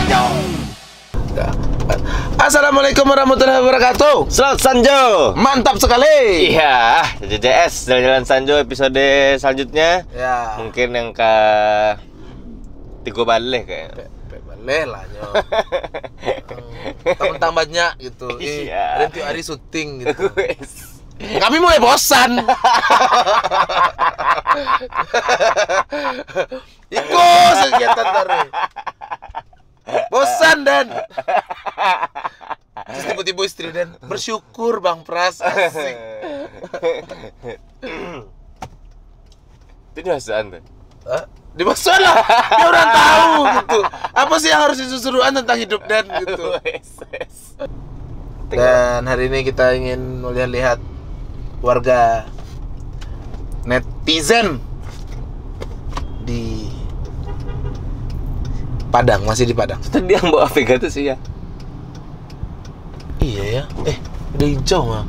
Sanjo. Assalamualaikum warahmatullahi wabarakatuh. Selamat Sanjo. Mantap sekali. Iya, JJS Jalan-Jalan Sanjo episode selanjutnya. Ya. Mungkin yang ke 3 balik kayak. Boleh lah nyo. Temen-temen banyak gitu. Iya. Ada tiap hari syuting gitu. Kami mulai bosan. Ikut kegiatan tadi. Bosan dan. Terus tiba-tiba istri dan bersyukur Bang Pras. Asik. Itu nyasaan tuh. Di masalah dia orang tahu gitu. Apa sih yang harus disusuruan tentang hidup dan gitu. Dan hari ini kita ingin melihat warga netizen di Padang, masih di Padang. Tadi yang bawa Vega tuh sih ya. Iya ya. Udah hijau mah.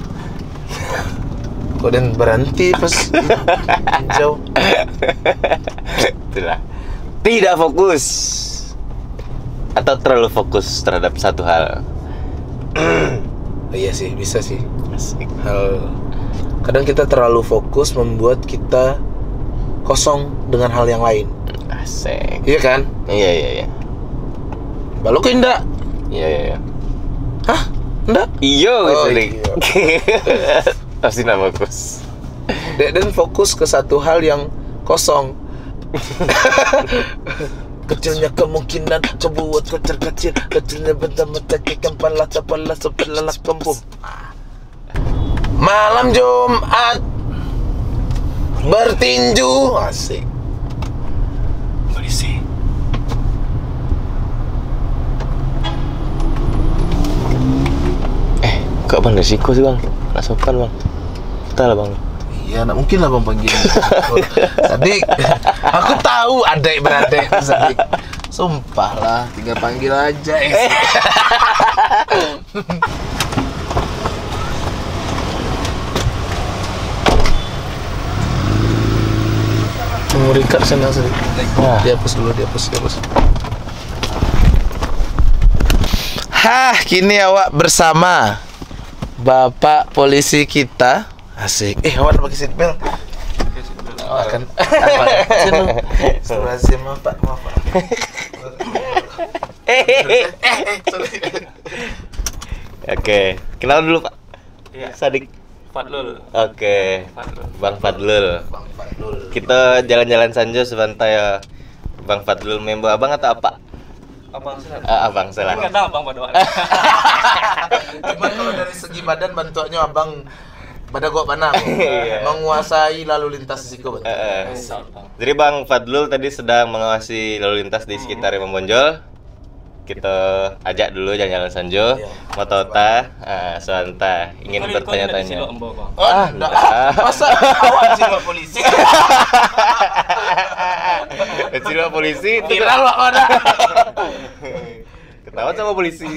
Kok dan berhenti pas hijau. Itulah. Tidak fokus atau terlalu fokus terhadap satu hal. Iya sih, bisa sih. Asik. Kadang kita terlalu fokus membuat kita kosong dengan hal yang lain. Asik. Iya kan? Iya. Balok indah. Iya. Hah? Enggak? Iya gitu nih. Iya. Pasti nggak fokus. Dan fokus ke satu hal yang kosong. Kecilnya kemungkinan coba buat kecil-kecil. Kecilnya bentar mencakikan pala sebelah kampung. Malam Jumat bertinju. Asik. Polisi. Kok bang resiko sih bang? Nggak sopan bang. Kita lah bang. Iya, nggak mungkin lah bang panggil. Sadik, aku tahu adik beradik Sadik. Sumpah lah, tinggal panggil aja. Memori card sana Sadik. Dihapus dulu, dihapus. Hah, kini awak bersama Bapak polisi kita. Asik. Awak pakai seatbelt. Akan. Astagfirullahaladzim, maaf Pak. Oke, kenal dulu Pak. Iya. Sadik. Fadlul. Oke. Fadlul. Bang Fadlul. Bang Fadlul. Kita jalan-jalan Sanjo sebentar ya. Bang Fadlul member abang atau apa? Abang Selat. Abang salah. Enggak tahu Bang Padua. Cuman kalau dari segi badan bantuannya abang pada gua mana? Iya. Menguasai lalu lintas risiko betul. Jadi Bang Fadlul tadi sedang mengawasi lalu lintas di sekitar Imam Bonjol. Kita ajak dulu jalan-jalan Sanjo. Iya. Motota, Suanta ingin bertanya-tanya. Enggak. Masa awak jiwa polisi? Kecil polisi itu Viral Pak Koda. ketawa sama polisi.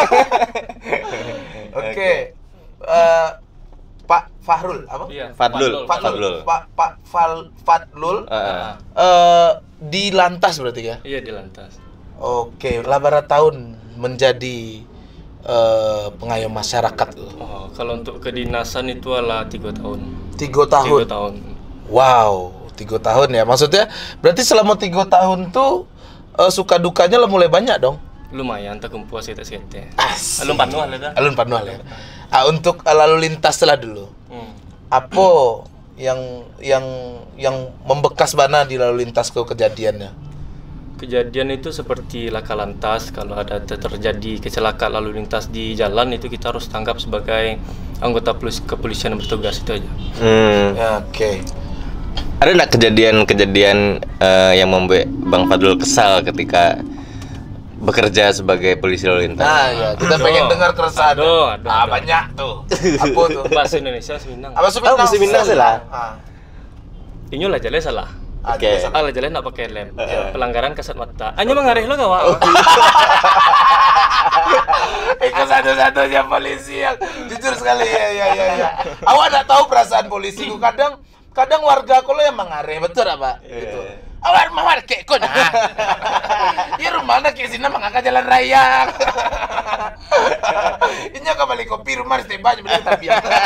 Oke. Pak Fahrul apa? Iya. Fadlul. Pak Fadlul di lantas berarti ya? Iya di lantas. Oke, lah berapa tahun menjadi pengayom masyarakat tuh? Oh, kalau untuk kedinasan itu adalah 3 tahun. 3 tahun. 3 tahun. Wow, 3 tahun ya. Maksudnya berarti selama 3 tahun tuh suka dukanya lah mulai banyak dong. Lumayan terkumpul sete-sete. Asik. Alun panual dah. Alun panual ya. Untuk lalu lintas lah dulu. Apa yang membekas bana di lalu lintas ke kejadiannya? Kejadian itu seperti laka lantas. Kalau ada terjadi kecelakaan lalu lintas di jalan itu kita harus tangkap sebagai anggota kepolisian yang bertugas itu aja. Ya, oke. Ada nggak kejadian-kejadian yang membuat Bang Fadlul kesal ketika bekerja sebagai polisi lalu lintas? Nah, ya, kita pengen dengar keresahan. Ada. Banyak tuh. Apa tuh? Bahasa Indonesia Seminang. Apa Suminang? Suminang salah. Inyo lah jalan salah. Oke. Lah jalan nak pakai lem. Pelanggaran kasat mata. Hanya mengarih lo kawan. Itu satu-satunya polisi yang jujur sekali ya. Awak tak tahu perasaan polisi ku kadang warga aku lo yang mengareh betul apa? Gitu. Awak mawar kek kau nah. Ya rumah Mana ke sini mangaka jalan raya. Ini kembali kopi rumah di banyak beli tapi.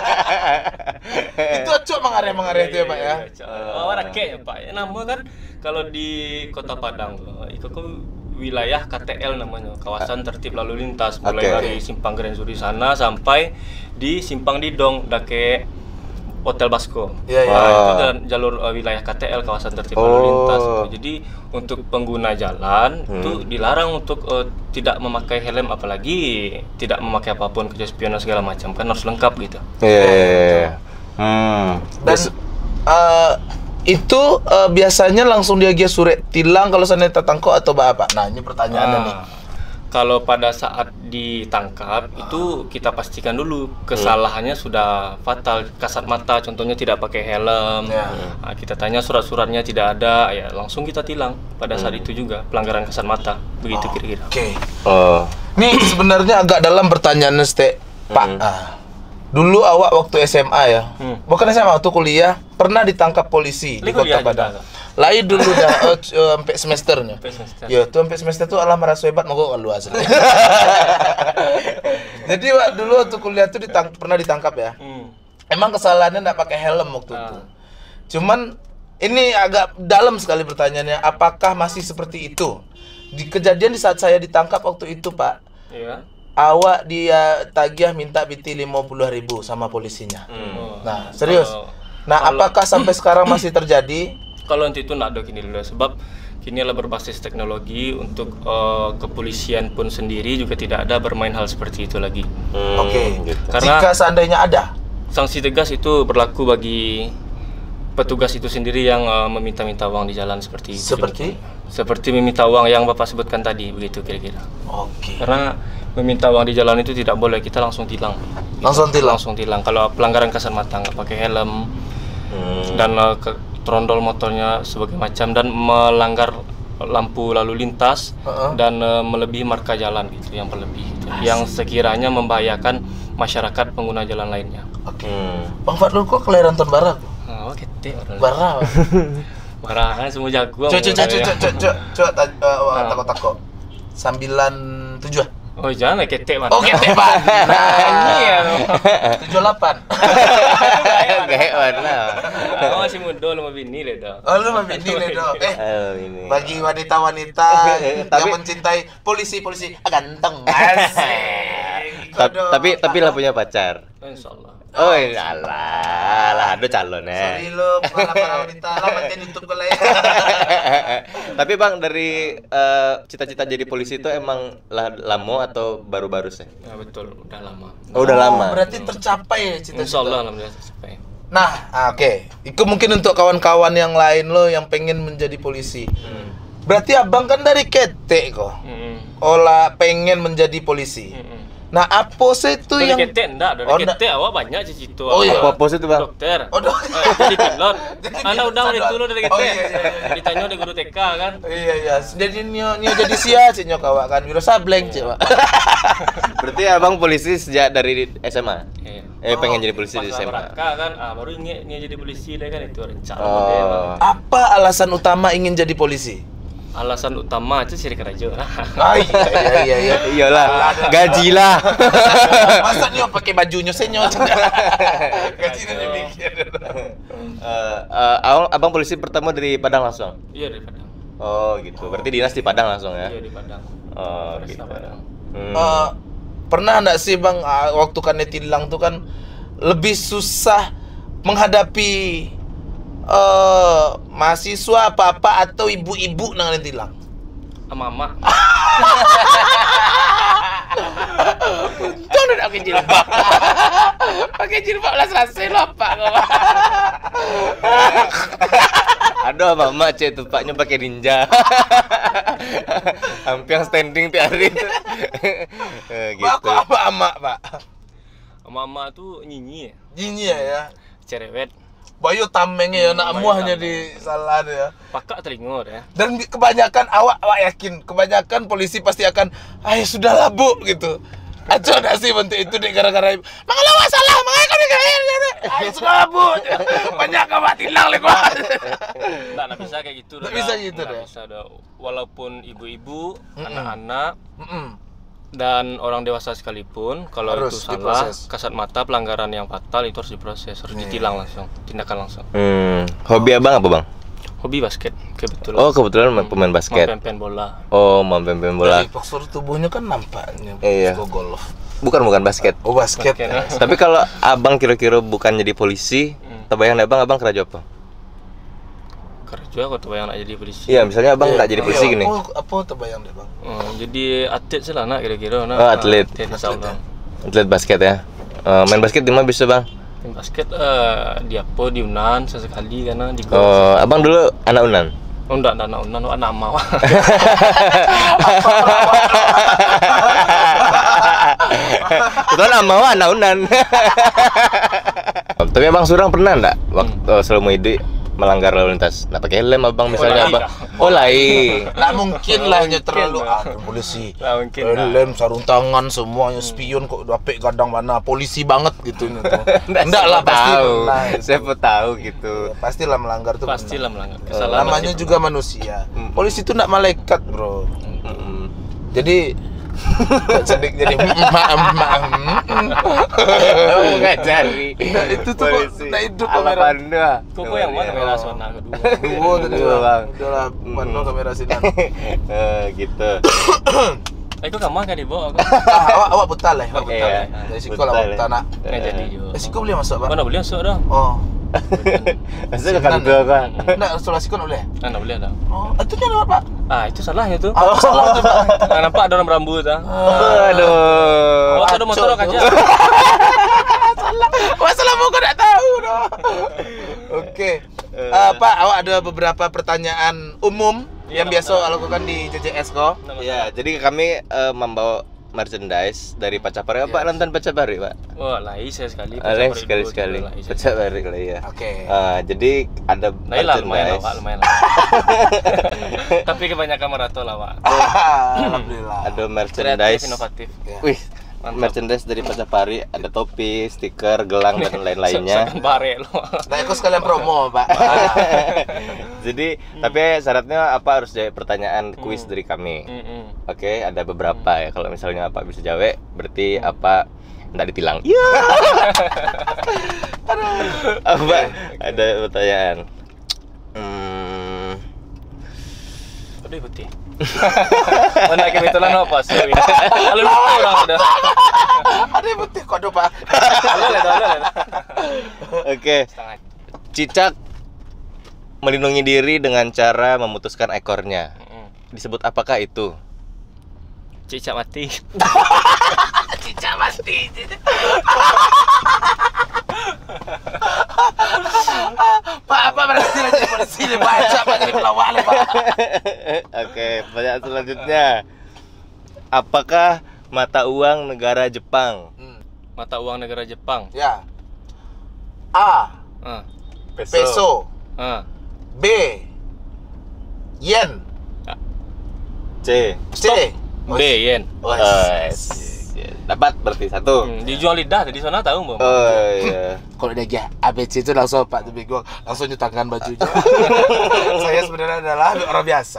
Itu acok mangare itu ya Pak ya. Oh, rakyat ya Pak. Ya, nama kan kalau di Kota Padang itu kan wilayah KTL namanya, kawasan tertib lalu lintas, mulai dari Simpang Grand Suri sana sampai di Simpang Didong dake Hotel Basko. Itu dan jalur wilayah KTL, kawasan tertib lalu lintas. Jadi untuk pengguna jalan itu dilarang untuk tidak memakai helm, apalagi tidak memakai apapun, kespion segala macam, kan harus lengkap gitu. Dan itu biasanya langsung dia surat tilang kalau sana tertangkap atau apa? Nah, ini pertanyaannya nih. Kalau pada saat ditangkap itu kita pastikan dulu kesalahannya sudah fatal, kasat mata contohnya tidak pakai helm. Nah, kita tanya surat-suratnya tidak ada, ya langsung kita tilang pada saat itu juga, pelanggaran kasat mata. Begitu kira-kira. Nih sebenarnya agak dalam pertanyaannya Pak. Dulu awak waktu SMA ya, bukan SMA, waktu kuliah pernah ditangkap polisi di Kota Padang. Lain dulu dah sampai semesternya. Ya, tuh sampai semester tuh alah merasa hebat mogok lu asli. Jadi dulu waktu kuliah tuh pernah ditangkap ya. Emang kesalahannya enggak pakai helm waktu itu. Cuman ini agak dalam sekali pertanyaannya, apakah masih seperti itu? Di kejadian di saat saya ditangkap waktu itu, Pak. Iya. Awak dia tagih minta biti 50.000 sama polisinya. Nah, serius. Nah, apakah sampai sekarang masih terjadi? Kalau untuk itu nak ada kini dulu, sebab kini adalah berbasis teknologi, untuk kepolisian pun sendiri juga tidak ada bermain hal seperti itu lagi. Gitu. Karena jika seandainya ada sanksi tegas itu berlaku bagi petugas itu sendiri yang meminta-minta uang di jalan seperti itu. Seperti meminta uang yang Bapak sebutkan tadi, begitu kira-kira. Karena meminta uang di jalan itu tidak boleh, kita langsung tilang. Langsung tilang. Kalau pelanggaran kasat mata, nggak pakai helm, dan trondol motornya sebagai macam, dan melanggar lampu lalu lintas, dan melebihi marka jalan gitu, yang berlebih gitu, yang sekiranya membahayakan masyarakat pengguna jalan lainnya. Bang Fadlul kok kelahiran tahun barat? Oh, ketek. Barah. Barah kan semua jago. Coba takut-takut. 97. Oh, jangan ketek, Pak. Oh, ketek, Pak. Ini ya. 78. Gak warna. Oh, masih muda lu mau bini le dong. Oh, lu mau bini le dong. Bagi wanita-wanita yang mencintai polisi ganteng. Asik. Tapi lah punya pacar. Insyaallah. Oh, lah, ada calon ya. Sorry lo, para wanita lah manten YouTube ko lah ya. Tapi Bang, dari cita-cita jadi polisi itu emang lama atau baru-baru sih? Ya betul, udah lama. Oh, udah lama. Berarti tercapai ya cita-cita. Insyaallah alhamdulillah tercapai. Nah, oke. Itu mungkin untuk kawan-kawan yang lain lo yang pengen menjadi polisi. Berarti abang kan dari ketek kok. Olah pengen menjadi polisi. Nah, apa sih itu yang ketek enggak? Dari ketek awak banyak cita-cita. Oh iya. Apa sih itu, Bang? Dokter. Jadi pilot. Anak udah dulu dari ketek. Ditanya di guru TK kan. Iya. Jadi nyo jadi sia sih nyok awak kan. Wiro sableng cik, Pak. Berarti abang polisi sejak dari SMA? Pengen jadi polisi di SMA. Kan, baru ingin jadi polisi deh kan, itu rencana. Apa alasan utama ingin jadi polisi? Alasan utama itu sih kerja. Iya. Iyalah, gaji lah. Masa nyo pakai bajunya senyo. Gajinya dibikin. Abang polisi pertama dari Padang langsung? Iya, dari Padang. Oh, gitu. Berarti dinas di Padang langsung ya? Iya, di Padang. Oh, gitu. Pernah enggak sih Bang, waktu kan tilang tuh kan lebih susah menghadapi mahasiswa apa atau ibu-ibu nang tilang? Mama. Untung udah pakai jilbab. Pakai jilbab lah selesai lopak kok. Aduh, mama cek tuh paknya pakai ninja. Hampir standing tiap hari. Gitu. Apa emak, Pak? Mama tuh nyinyi. Nyinyi ya. Cerewet. Bayu tamengnya ya, nak muahnya di salah ya. Pakak telingo ya. Dan kebanyakan awak yakin, kebanyakan polisi pasti akan, sudah lah Bu gitu. Aconasi bentuk itu dek gara-gara mengeluh masalah makanya kan ayo sekolah bu banyak kawan hilang lek gua. Nggak bisa kayak gitu. Nggak bisa gitu nggak deh. bisa dah. Walaupun ibu-ibu, anak-anak dan orang dewasa sekalipun kalau Harus itu salah diproses. kasat mata pelanggaran yang fatal itu harus diproses, harus ditilang langsung, tindakan langsung. Hobi abang apa bang? Hobi basket kebetulan. Oh kebetulan pemain basket. Main bola. Oh main bola. Dari postur tubuhnya kan nampaknya Iya. suka golf. Bukan basket. Oh basket. Tapi kalau abang kira-kira bukan jadi polisi, terbayang abang kerja apa? Kerja kok tuh yang nak jadi polisi. Iya misalnya abang nggak jadi polisi gini. Apa terbayang deh bang? Jadi atlet sih lah nak kira-kira nak. Oh, atlet. Insyaallah. Atlet basket ya. Main basket di mana bisa bang? Main basket di apa di Unan sesekali karena di Oh, abang dulu anak Unan. Oh enggak anak Unan, anak mau. Betul mau anak Unan. Tapi abang Surang pernah enggak waktu selama hidup melanggar lalu lintas? Nggak pakai helm abang misalnya abang. Oh lai. Nggak mungkin lah hanya terlalu polisi. Nggak mungkin. Helm, sarung tangan, semuanya spion kok dapet kadang mana polisi banget gitu. Enggak lah pasti pernah. Siapa tahu gitu. Pastilah melanggar tuh. Pastilah melanggar. Kesalahan namanya juga manusia. Polisi itu enggak malaikat, bro. Jadi sedikit jadi ngajari. Itu tuh nah itu kamera. Koko yang mana kamera zona kedua? Dua tadi Bang. Udahlah, mana kamera sini. Gitu. Itu kamar kan dibawa. Awak buta lah, awak buta. Iya. Dari sekolah awak buta nak. Nggak jadi juga. Siko boleh masuk, Pak? Mana boleh masuk dah? Oh. Maksudnya kan dua kan. Enggak, sekolah Siko boleh. Nggak boleh dah. Oh, itu kan apa, Pak? Itu salahnya tuh. Salah tuh, Pak. Nggak nampak ada orang berambut ah. Aduh. Oh, ada motor aja. Masalah mau enggak tahu dah. Oke. Pak, awak ada beberapa pertanyaan umum yang biasa lakukan di JJS kok. Ya, jadi kami membawa merchandise dari Pacapari. Pak nonton Pacapari, Pak? Wah, lain saya sekali. Sekali. Pacapari lah ya. Oke. Jadi ada Lumayan merchandise. lah, lumayan lah. Tapi kebanyakan maraton lah, Pak. Alhamdulillah. Ada Kreatif, merchandise. inovatif. Wih, merchandise dari Pacapari, ada topi, stiker, gelang dan lain-lainnya. Seakan bare lo. Nah, aku sekalian promo, Pak. Jadi, tapi syaratnya apa harus jawab pertanyaan kuis dari kami. Oke, ada beberapa ya. Kalau misalnya apa bisa jawab, berarti apa enggak ditilang. Iya. Apa? Ada pertanyaan. Aduh putih. Mana kebetulan apa sih? Lalu lupa orang udah. Ada yang putih kode, Pak. Lalu. Oke. Cicak melindungi diri dengan cara memutuskan ekornya. Disebut apakah itu? Cicak mati. Cicak mati. Pak, apa berarti lagi polisi ini baca Pak jadi pelawak Pak. Oke, pertanyaan selanjutnya. Apakah mata uang negara Jepang? Mata uang negara Jepang. Ya. A. Peso. B. Yen. C. B yen. Dapat berarti satu. Dijual lidah di sana tahu Bang. Oh iya. Kalau dia ABC itu langsung Pak tapi gua langsung nyutangkan bajunya. Saya sebenarnya adalah orang biasa.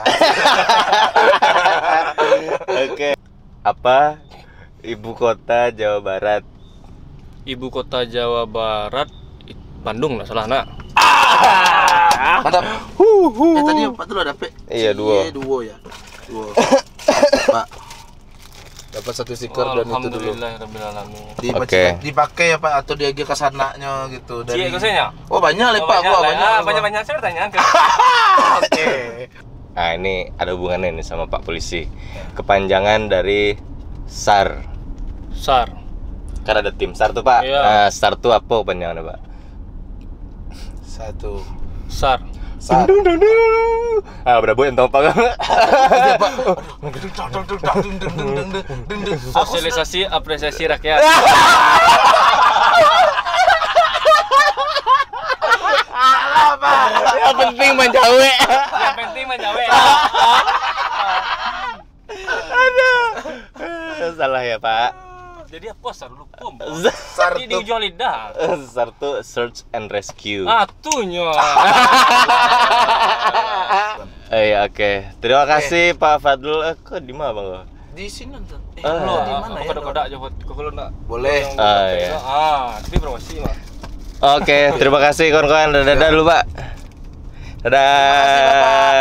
Oke. Apa ibu kota Jawa Barat? Ibu kota Jawa Barat Bandung enggak salah nak. Mantap. Tadi Pak tuh ada P. Iya, dua. Dua ya. Dua. Pak. Dapat satu stiker dan itu dulu. Alhamdulillahirabbil alamin. Dipakai ya Pak atau dia ke kasananya gitu dari. Iya, kesenya. Oh, banyak lah Pak. Gua banyak. Banyak saya bertanya. Oke. Nah, ini ada hubungannya nih sama Pak Polisi. Kepanjangan dari SAR. SAR. Kan ada tim SAR tuh, Pak. Iya. Nah, SAR tuh apa panjangannya, Pak? Satu. SAR. SAR. Berapa yang tahu Pak? Sosialisasi apresiasi rakyat. Yang penting menjawe. Yang penting menjawe. Salah ya, Pak. Jadi apa Sartu pom? Sartu di ujung lidah. Sartu search and rescue. Atunya. Iya, oke. Terima kasih Pak Fadlul. Kok di mana Bang? Di sini nonton. Di mana ya? Kode-kode aja buat kalau enggak. Boleh. Iya. Tapi promosi mah. Oke, terima kasih kawan-kawan. Dadah dulu, Pak. Dadah.